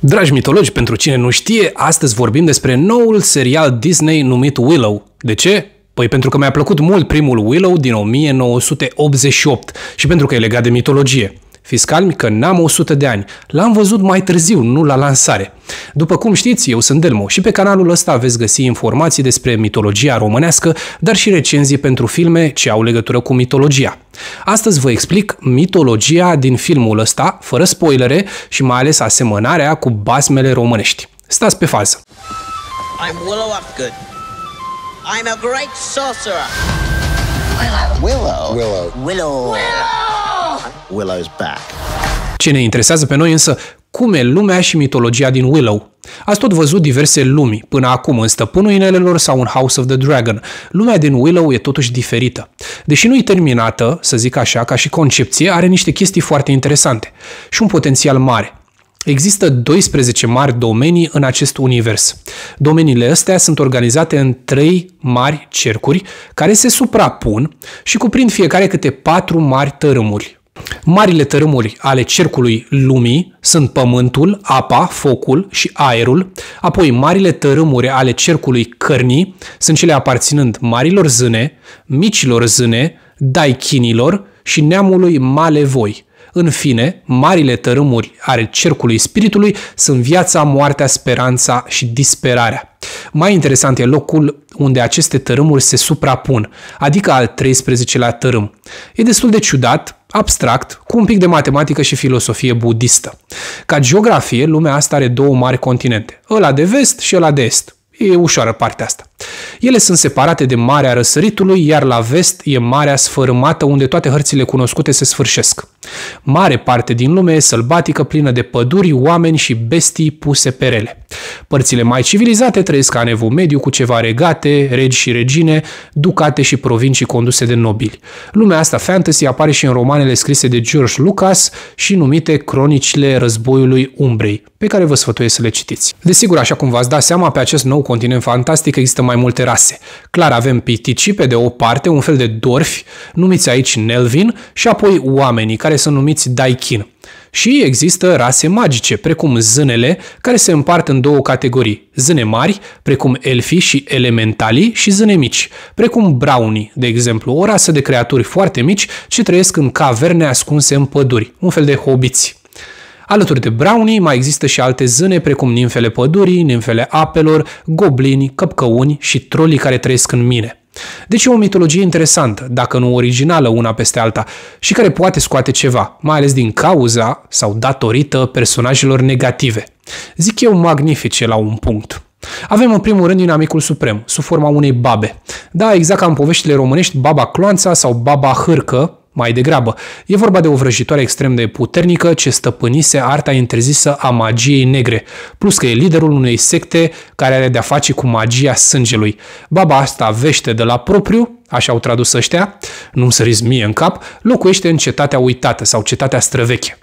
Dragi mitologi, pentru cine nu știe, astăzi vorbim despre noul serial Disney numit Willow. De ce? Păi pentru că mi-a plăcut mult primul Willow din 1988 și pentru că e legat de mitologie. Fiți calmi că n-am 100 de ani. L-am văzut mai târziu, nu la lansare. După cum știți, eu sunt Delmo și pe canalul ăsta veți găsi informații despre mitologia românească, dar și recenzii pentru filme ce au legătură cu mitologia. Astăzi vă explic mitologia din filmul ăsta, fără spoilere și mai ales asemănarea cu basmele românești. Stați pe fază! I'm Willow Upgood. I'm a great sorcerer. Willow. Willow's back. Ce ne interesează pe noi însă, cum e lumea și mitologia din Willow. Ați tot văzut diverse lumi până acum în Stăpânul Inelelor sau în House of the Dragon. Lumea din Willow e totuși diferită. Deși nu e terminată, să zic așa, ca și concepție, are niște chestii foarte interesante și un potențial mare. Există 12 mari domenii în acest univers. Domeniile astea sunt organizate în 3 mari cercuri care se suprapun și cuprind fiecare câte 4 mari tărâmuri. Marile tărâmuri ale cercului lumii sunt pământul, apa, focul și aerul, apoi marile tărâmuri ale cercului cărnii sunt cele aparținând marilor zâne, micilor zâne, daichinilor și neamului malevoi. În fine, marile tărâmuri ale cercului spiritului sunt viața, moartea, speranța și disperarea. Mai interesant e locul unde aceste tărâmuri se suprapun, adică al 13-lea tărâm. E destul de ciudat, abstract, cu un pic de matematică și filosofie budistă. Ca geografie, lumea asta are 2 mari continente, ăla de vest și ăla de est. E ușoară partea asta. Ele sunt separate de Marea Răsăritului, iar la vest e Marea Sfărâmată, unde toate hărțile cunoscute se sfârșesc. Mare parte din lume e sălbatică, plină de păduri, oameni și bestii puse pe rele. Părțile mai civilizate trăiesc ca în Evul Mediu, cu ceva regate, regi și regine, ducate și provincii conduse de nobili. Lumea asta fantasy apare și în romanele scrise de George Lucas și numite Cronicile Războiului Umbrei, pe care vă sfătuiesc să le citiți. Desigur, așa cum v-ați dat seama, pe acest nou continent fantastic există mai multe rase. Clar avem pitici pe de o parte, un fel de dwarfi, numiți aici Nelvin, și apoi oamenii, care sunt numiți Daikhin. Și există rase magice, precum zânele, care se împart în 2 categorii. Zâne mari, precum elfii și elementalii, și zâne mici, precum braunii, de exemplu, o rasă de creaturi foarte mici ce trăiesc în caverne ascunse în păduri, un fel de hobiți. Alături de braunii mai există și alte zâne, precum nimfele pădurii, nimfele apelor, goblini, căpcăuni și trolii care trăiesc în mine. Deci e o mitologie interesantă, dacă nu originală una peste alta, și care poate scoate ceva, mai ales din cauza sau datorită personajelor negative. Zic eu magnifice la un punct. Avem în primul rând Inamicul Suprem, sub forma unei babe. Da, exact ca în poveștile românești, baba Cloanța sau baba Hârcă, mai degrabă. E vorba de o vrăjitoare extrem de puternică ce stăpânise arta interzisă a magiei negre, plus că e liderul unei secte care are de-a face cu magia sângelui. Baba asta vește de la propriu, așa au tradus ăștia, nu-mi săriți mie în cap, locuiește în cetatea uitată sau cetatea străveche.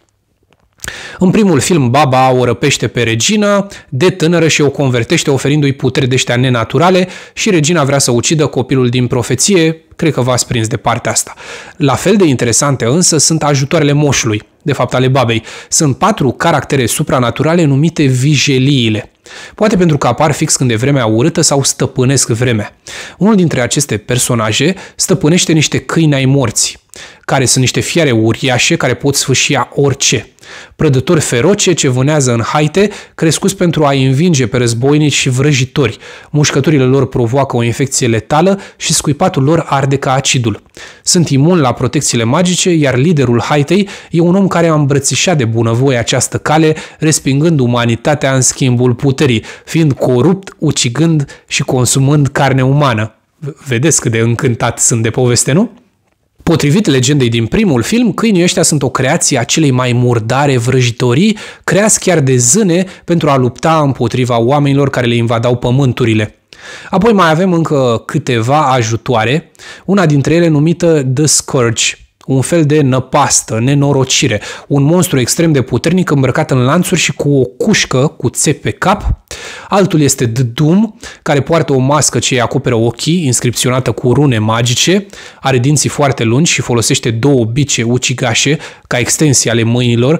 În primul film, baba o răpește pe regina de tânără și o convertește oferindu-i puteri de ăștia nenaturale și regina vrea să ucidă copilul din profeție. Cred că v-ați prins de partea asta. La fel de interesante însă sunt ajutoarele moșului, de fapt ale babei. Sunt 4 caractere supranaturale numite vijeliile. Poate pentru că apar fix când e vremea urâtă sau stăpânesc vremea. Unul dintre aceste personaje stăpânește niște câini ai morții, care sunt niște fiare uriașe care pot sfâșia orice. Prădători feroce ce vânează în haite, crescuți pentru a învinge pe războinici și vrăjitori. Mușcăturile lor provoacă o infecție letală și scuipatul lor arde ca acidul. Sunt imuni la protecțiile magice, iar liderul haitei e un om care a îmbrățișat de bunăvoie această cale, respingând umanitatea în schimbul puterii, fiind corupt, ucigând și consumând carne umană. Vedeți cât de încântat sunt de poveste, nu? Potrivit legendei din primul film, câinii ăștia sunt o creație a celei mai murdare vrăjitorii, creați chiar de zâne pentru a lupta împotriva oamenilor care le invadau pământurile. Apoi mai avem încă câteva ajutoare, una dintre ele numită The Scourge, un fel de năpastă, nenorocire, un monstru extrem de puternic îmbrăcat în lanțuri și cu o cușcă cu țepi pe cap. Altul este The Doom, care poartă o mască ce îi acoperă ochii, inscripționată cu rune magice, are dinții foarte lungi și folosește 2 bice ucigașe ca extensie ale mâinilor,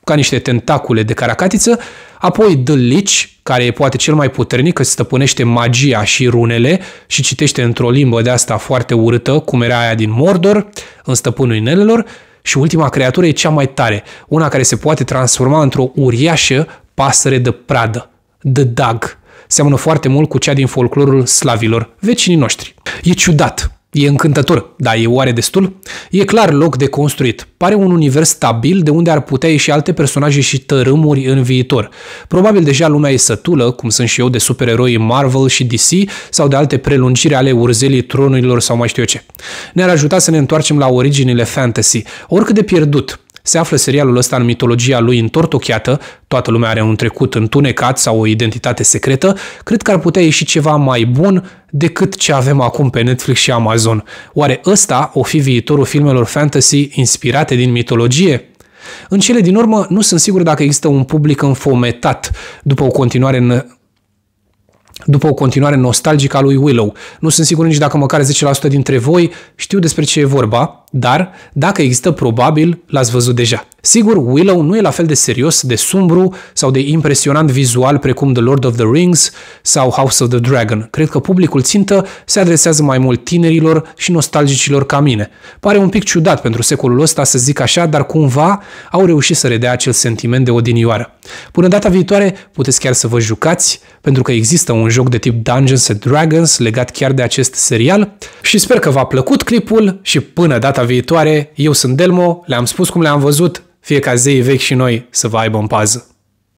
ca niște tentacule de caracatiță, apoi The Lich, care e poate cel mai puternic, că stăpânește magia și runele și citește într-o limbă de asta foarte urâtă, cum era aia din Mordor, în Stăpânul Inelelor, și ultima creatură e cea mai tare, una care se poate transforma într-o uriașă pasăre de pradă, The Dog. Seamănă foarte mult cu cea din folclorul slavilor, vecinii noștri. E ciudat. E încântător, dar e oare destul? E clar loc de construit. Pare un univers stabil de unde ar putea ieși alte personaje și tărâmuri în viitor. Probabil deja lumea e sătulă, cum sunt și eu, de supereroi Marvel și DC sau de alte prelungiri ale urzelii tronurilor sau mai știu eu ce. Ne-ar ajuta să ne întoarcem la originile fantasy. Oricât de pierdut se află serialul ăsta în mitologia lui întortocheată, toată lumea are un trecut întunecat sau o identitate secretă, cred că ar putea ieși ceva mai bun decât ce avem acum pe Netflix și Amazon. Oare ăsta o fi viitorul filmelor fantasy inspirate din mitologie? În cele din urmă, nu sunt sigur dacă există un public înfometat după o continuare nostalgică a lui Willow. Nu sunt sigur nici dacă măcar 10% dintre voi știu despre ce e vorba, dar dacă există, probabil l-ați văzut deja. Sigur, Willow nu e la fel de serios, de sumbru sau de impresionant vizual precum The Lord of the Rings sau House of the Dragon. Cred că publicul țintă se adresează mai mult tinerilor și nostalgicilor ca mine. Pare un pic ciudat pentru secolul ăsta să zic așa, dar cumva au reușit să redea acel sentiment de odinioară. Până data viitoare puteți chiar să vă jucați, pentru că există un joc de tip Dungeons and Dragons legat chiar de acest serial și sper că v-a plăcut clipul și până data viitoare, eu sunt Delmo, le-am spus cum le-am văzut, fie ca zeii vechi și noi să vă aibă în pază.